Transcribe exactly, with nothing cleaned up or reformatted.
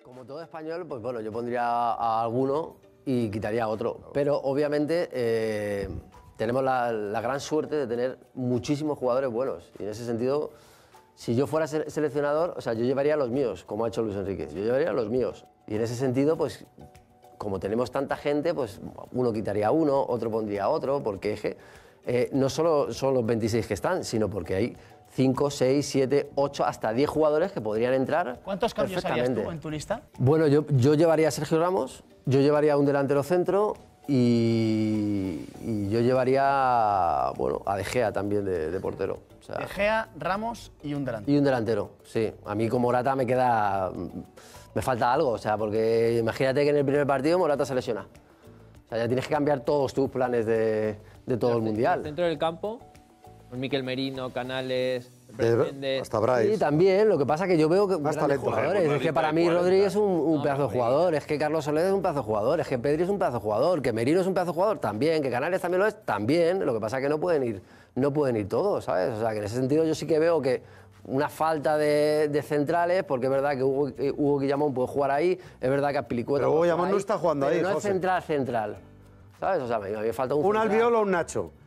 Como todo español, pues bueno, yo pondría a alguno y quitaría a otro. Pero obviamente eh, tenemos la, la gran suerte de tener muchísimos jugadores buenos. Y en ese sentido, si yo fuera seleccionador, o sea, yo llevaría a los míos, como ha hecho Luis Enrique. Yo llevaría a los míos. Y en ese sentido, pues, como tenemos tanta gente, pues uno quitaría a uno, otro pondría a otro, porque es que eh, no solo son los veintiséis que están, sino porque hay cinco, seis, siete, ocho, hasta diez jugadores que podrían entrar. ¿Cuántos cambios harías tú en tu lista? Bueno, yo, yo llevaría a Sergio Ramos, yo llevaría a un delantero centro y, y yo llevaría bueno, a De Gea también de, de portero. O sea, De Gea, Ramos y un delantero. Y un delantero, sí. A mí con Morata me queda... me falta algo, o sea, porque imagínate que en el primer partido Morata se lesiona. O sea, ya tienes que cambiar todos tus planes de, de todo el Mundial. Dentro del campo, con Mikel Merino, Canales, de, hasta Bryce. Sí, también. Lo que pasa es que yo veo que Más grandes talento. jugadores. Es que para mí Rodri es un, un pedazo de jugador, es que Carlos Soler es un pedazo de jugador, es que Pedri es un pedazo de jugador, que Merino es un pedazo de jugador también, que Canales también lo es también. Lo que pasa es que no pueden ir, no pueden ir todos, ¿sabes? O sea, que en ese sentido yo sí que veo que una falta de, de centrales, porque es verdad que Hugo, Hugo Guillamón puede jugar ahí, es verdad que Azpilicueta Pero Hugo Guillamón no está jugando ahí, no José. es central central, ¿sabes? O sea, a mí me falta un Un central. Albiol o un Nacho.